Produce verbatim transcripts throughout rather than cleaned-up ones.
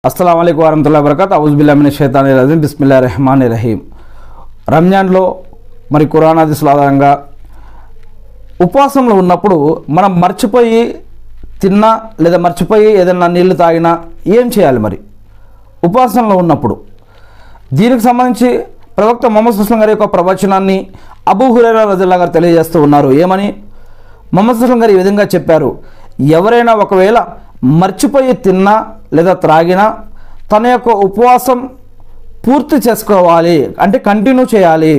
అస్సలాము అలైకుం వరహ్మతుల్లాహి వబరకాతు. అవుజు బిల్లాహి మినష్ షైతానిర్ రజీం. బిస్మిల్లాహిర్ రహ్మానిర్ రహీం. రంజాన్లో మరి ఖురాన్ హదీసుల ఆధారంగా ఉపవాసంలో ఉన్నప్పుడు మనం మర్చిపోయి తిన్నా లేదా మర్చిపోయి ఏదైనా నీళ్లు తాగినా ఏం చేయాలి? మరి ఉపవాసంలో ఉన్నప్పుడు దీనికి సంబంధించి ప్రవక్త ముహమ్మద్ సల్లల్లాహు అలైహి వసల్లం గారి యొక్క ప్రవచనాన్ని అబూ హురైరా రజియల్లాహు గారు తెలియజేస్తూ ఉన్నారు. ఏమని? ముహమ్మద్ సల్లల్లాహు అలైహి వసల్లం గారు ఈ విధంగా చెప్పారు, ఎవరైనా ఒకవేళ మర్చిపోయి తిన్నా లేదా త్రాగినా తన యొక్క ఉపవాసం పూర్తి చేసుకోవాలి, అంటే కంటిన్యూ చేయాలి.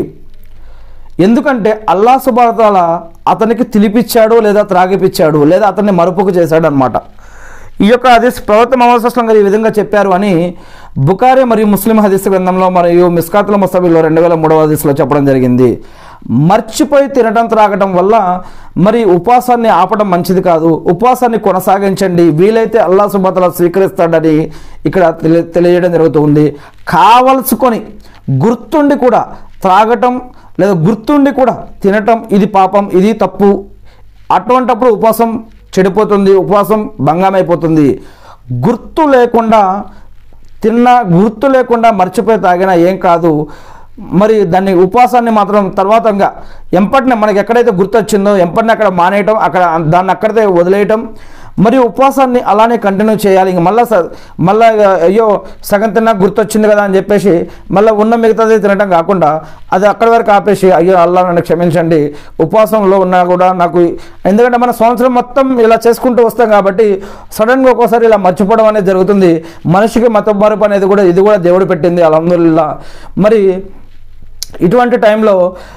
ఎందుకంటే అల్లాహ్ సుబ్హానహు వ తఆలా అతనికి తినిపించాడు లేదా త్రాగిపించాడు లేదా అతన్ని మరుపుకు చేశాడు అనమాట. ఈ యొక్క హదీస్ ప్రవక్త ముహమ్మద్ సల్లల్లాహు అలైహి వసల్లం గారు ఈ విధంగా చెప్పారు అని బుఖారీ మరియు ముస్లిం హదీస్ గ్రంథంలో మరియు మిస్కాతుల్ ముస్తబీలో రెండు వేల మూడవ హదీస్లో చెప్పడం జరిగింది. మర్చిపోయి తినడం త్రాగటం వల్ల మరి ఉపవాసాన్ని ఆపడం మంచిది కాదు. ఉపవాసాన్ని కొనసాగించండి, వీలైతే అల్లాహ్ సుబ్హానహు వ తఆలా స్వీకరిస్తాడని ఇక్కడ తెలియ తెలియజేయడం జరుగుతుంది. కావలసుకొని గుర్తుండి కూడా త్రాగటం లేదా గుర్తుండి కూడా తినటం ఇది పాపం, ఇది తప్పు. అటువంటప్పుడు ఉపవాసం చెడిపోతుంది, ఉపవాసం భంగమైపోతుంది. గుర్తు లేకుండా తిన్నా, గుర్తు లేకుండా మర్చిపోయి తాగినా ఏం కాదు. మరి దాన్ని ఉపవాసాన్ని మాత్రం తర్వాతంగా ఎంపటినే మనకి ఎక్కడైతే గుర్తొచ్చిందో ఎంపటినే అక్కడ మానేయటం, అక్కడ దాన్ని అక్కడితే వదిలేయటం, మరియు ఉపవాసాన్ని అలానే కంటిన్యూ చేయాలి. ఇంక మళ్ళీ మళ్ళీ అయ్యో సగం తిన్నా గుర్తొచ్చింది కదా అని చెప్పేసి మళ్ళీ ఉన్న మిగతాది తినడం కాకుండా అది అక్కడి వరకు ఆపేసి అయ్యో అల్లాహ్ నన్ను క్షమించండి, ఉపవాసంలో ఉన్నా కూడా నాకు, ఎందుకంటే మన సంవత్సరం మొత్తం ఇలా చేసుకుంటూ వస్తాం కాబట్టి సడన్గా ఒక్కోసారి ఇలా మర్చిపోవడం అనేది జరుగుతుంది. మనిషికి మతబరుపు అనేది కూడా ఇది కూడా దేవుడు పెట్టింది, అల్హమ్దులిల్లాహ్. మరి ఇటువంటి టైంలో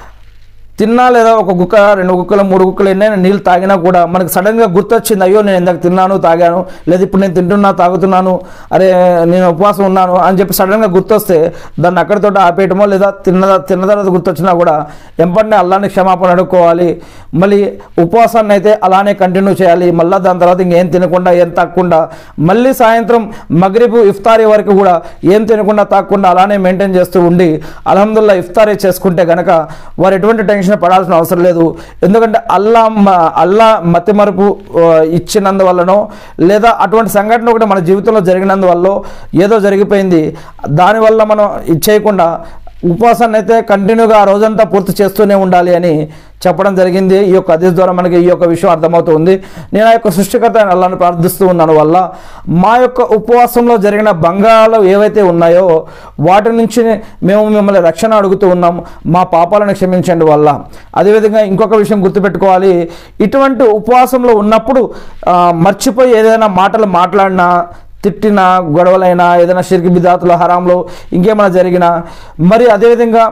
తిన్నా లేదా ఒక గుక్క రెండు గుక్కలు మూడు గుక్కలు ఎన్నైనా నీళ్ళు తాగినా కూడా మనకు సడన్గా గుర్తొచ్చింది, అయ్యో నేను ఇందాక తిన్నాను తాగాను లేదా ఇప్పుడు నేను తింటున్నా తాగుతున్నాను, అరే నేను ఉపవాసం ఉన్నాను అని చెప్పి సడన్గా గుర్తొస్తే దాన్ని అక్కడితో ఆపేయటమో లేదా తిన్న తిన్న తర్వాత గుర్తొచ్చినా కూడా ఎంపటినే అల్లాహ్ని క్షమాపణ అడుక్కోవాలి. మళ్ళీ ఉపవాసాన్ని అయితే అలానే కంటిన్యూ చేయాలి. మళ్ళీ దాని తర్వాత ఇంకేం తినకుండా ఏం తాగకుండా మళ్ళీ సాయంత్రం మగ్రిబ్ ఇఫ్తారీ వరకు కూడా ఏం తినకుండా తాగకుండా అలానే మెయింటైన్ చేస్తూ ఉండి అల్హమ్దులిల్లాహ్ ఇఫ్తారీ చేసుకుంటే కనుక వారు ఎటువంటి టెన్షన్ పడాల్సిన అవసరం లేదు. ఎందుకంటే అల్లా అల్లా మతి మరుపు ఇచ్చినందువల్లనో లేదా అటువంటి సంఘటన ఒకటి మన జీవితంలో జరిగినందువల్ల ఏదో జరిగిపోయింది, దానివల్ల మనం ఇచ్చేయకుండా ఉపవాసాన్ని అయితే కంటిన్యూగా ఆ రోజంతా పూర్తి చేస్తూనే ఉండాలి అని చెప్పడం జరిగింది. ఈ యొక్క హదీస్ ద్వారా మనకి ఈ యొక్క విషయం అర్థమవుతుంది. నేను ఆ యొక్క సృష్టికర్త అయిన అల్లాహ్ని ప్రార్థిస్తూ ఉన్నాను వల్ల మా యొక్క ఉపవాసంలో జరిగిన భంగాలు ఏవైతే ఉన్నాయో వాటి నుంచి మేము మిమ్మల్ని రక్షణ అడుగుతూ ఉన్నాం, మా పాపాలను క్షమించండి వల్ల. అదేవిధంగా ఇంకొక విషయం గుర్తుపెట్టుకోవాలి, ఇటువంటి ఉపవాసంలో ఉన్నప్పుడు మర్చిపోయి ఏదైనా మాటలు మాట్లాడినా, తిట్టినా, గొడవలైనా, ఏదైనా షిర్క్ బిదాతులు హరాంలో ఇంకేమైనా జరిగినా, మరి అదేవిధంగా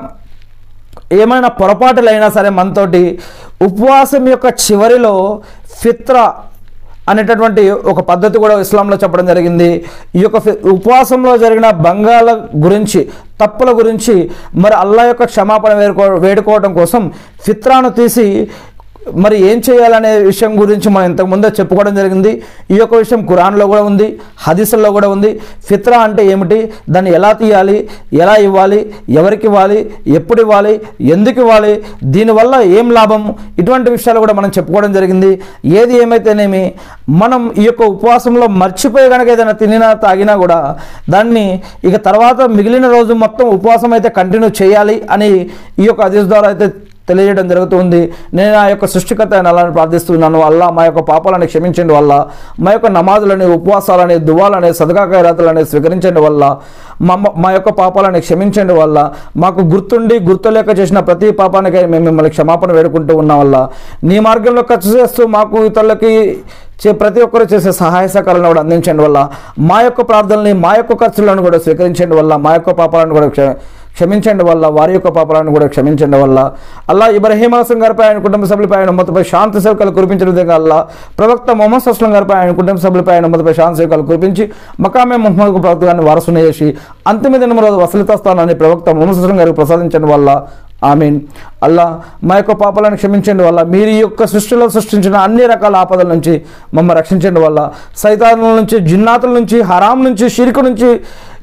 ఏమైనా పొరపాటులైనా సరే మనతోటి ఉపవాసం యొక్క చివరిలో ఫిత్రా అనేటటువంటి ఒక పద్ధతి కూడా ఇస్లాంలో చెప్పడం జరిగింది. ఈ యొక్క ఉపవాసంలో జరిగిన భంగాల గురించి, తప్పుల గురించి మరి అల్లాహ్ యొక్క క్షమాపణ వేడుకో వేడుకోవడం కోసం ఫిత్రాను తీసి మరి ఏం చేయాలనే విషయం గురించి మనం ఇంతకుముందే చెప్పుకోవడం జరిగింది. ఈ యొక్క విషయం ఖురాన్లో కూడా ఉంది, హదీసుల్లో కూడా ఉంది. ఫిత్రా అంటే ఏమిటి, దాన్ని ఎలా తీయాలి, ఎలా ఇవ్వాలి, ఎవరికి ఇవ్వాలి, ఎప్పుడు ఇవ్వాలి, ఎందుకు ఇవ్వాలి, దీనివల్ల ఏం లాభం, ఇటువంటి విషయాలు కూడా మనం చెప్పుకోవడం జరిగింది. ఏది ఏమైతేనేమి మనం ఈ యొక్క ఉపవాసంలో మర్చిపోయి కనుక ఏదైనా తినినా తాగినా కూడా దాన్ని ఇక తర్వాత మిగిలిన రోజు మొత్తం ఉపవాసం అయితే కంటిన్యూ చేయాలి అని ఈ యొక్క హదీస్ ద్వారా అయితే తెలియజేయడం జరుగుతుంది. నేను ఆ యొక్క సృష్టికర్త అయిన అల్లాహ్ని ప్రార్థిస్తున్నాను, అల్లా మా యొక్క పాపాలను క్షమించండి వల్ల, మా యొక్క నమాజులని, ఉపవాసాలని, దువాలని, సదకా ఖైరాతులని స్వీకరించండి వల్ల, మా మా యొక్క పాపాలను క్షమించండి వల్ల, మాకు గుర్తుండి గుర్తులేక చేసిన ప్రతి పాపానికై మేము మిమ్మల్ని క్షమాపణ వేడుకుంటూ ఉన్న వల్ల, నీ మార్గంలో ఖర్చు చేస్తూ మాకు ఇతరులకి చే ప్రతి ఒక్కరు చేసే సహాయ సహకారాలను కూడా అందించండి వల్ల, మా యొక్క ప్రార్థనల్ని, మా యొక్క ఖర్చులను కూడా స్వీకరించండి వల్ల, మా యొక్క పాపాలను కూడా క్షమించండి వల్ల, వారి యొక్క పాపాలను కూడా క్షమించండి వల్ల. అల్లాహ్ ఇబ్రాహీం అలైహిస్సలాం గారిపై, ఆయన కుటుంబ సభ్యులపై, ఆయన ఉమ్మతపై శాంతి సేవకాలు కురిపించిన విధంగా అల్లాహ్ ప్రవక్త ముహమ్మద్ సల్లల్లాహు అలైహి వసల్లం గారిపై, ఆయన కుటుంబ సభ్యులపై, ఆయన ఉమ్మతపై శాంతి సేవకాలు కురిపించి మకామే ముహమ్మద్కు ప్రవక్త గారిని వారసుని చేసి అంతిమ దినం రోజు వసలితా స్థానాన్ని ప్రవక్త ముహమ్మద్ సల్లల్లాహు అలైహి వసల్లం గారికి ప్రసాదించండి వల్ల. ఆమీన్. అల్లా మా యొక్క పాపాలను క్షమించండి వల్ల, మీరు ఈ యొక్క సృష్టిలో సృష్టించిన అన్ని రకాల ఆపదల నుంచి మమ్మల్ని రక్షించండి వల్ల, సైతానుల నుంచి, జిన్నాతుల నుంచి, హరాం నుంచి, షిర్క్ నుంచి,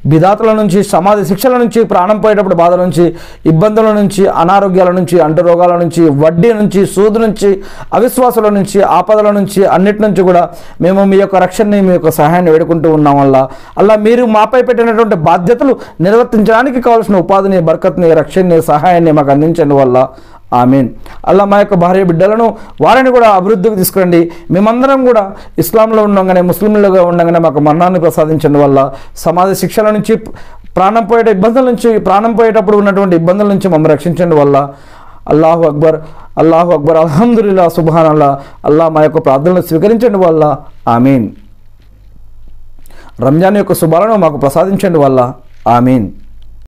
బిదాతుల నుంచి, సమాధి శిక్షల నుంచి, ప్రాణం పోయేటప్పుడు బాధ నుంచి, ఇబ్బందుల నుంచి, అనారోగ్యాల నుంచి, అంటు రోగాల నుంచి, వడ్డీ నుంచి, సూదు నుంచి, అవిశ్వాసాల నుంచి, ఆపదల నుంచి, అన్నిటి నుంచి కూడా మేము మీ యొక్క రక్షణని, మీ యొక్క సహాయాన్ని వేడుకుంటూ ఉన్నాం వల్ల అల్లా మీరు మాపై పెట్టినటువంటి బాధ్యతలు నిర్వర్తించడానికి కావాల్సిన ఉపాధిని, బర్కత్ని, రక్షణని, సహాయాన్ని మాకు అందించండి వల్ల ఆమీన్. అల్లా మా యొక్క భార్య బిడ్డలను వారిని కూడా అభివృద్ధికి తీసుకురండి. మేమందరం కూడా ఇస్లాంలో ఉండగానే, ముస్లింలుగా ఉండగానే మాకు మరణాన్ని ప్రసాదించండి వల్ల సమాజ శిక్షల నుంచి, ప్రాణం పోయే ఇబ్బందుల నుంచి, ప్రాణం పోయేటప్పుడు ఉన్నటువంటి ఇబ్బందుల నుంచి మమ్మల్ని రక్షించండి వల్ల అల్లాహు అక్బర్, అల్లాహు అక్బర్, అల్హమ్దులిల్లా, సుబ్హాన్ అల్లా. అల్లా మా యొక్క ప్రార్థనలు స్వీకరించండి వల్ల ఆమీన్. రంజాన్ యొక్క శుభాలను మాకు ప్రసాదించండి వల్ల ఆమీన్.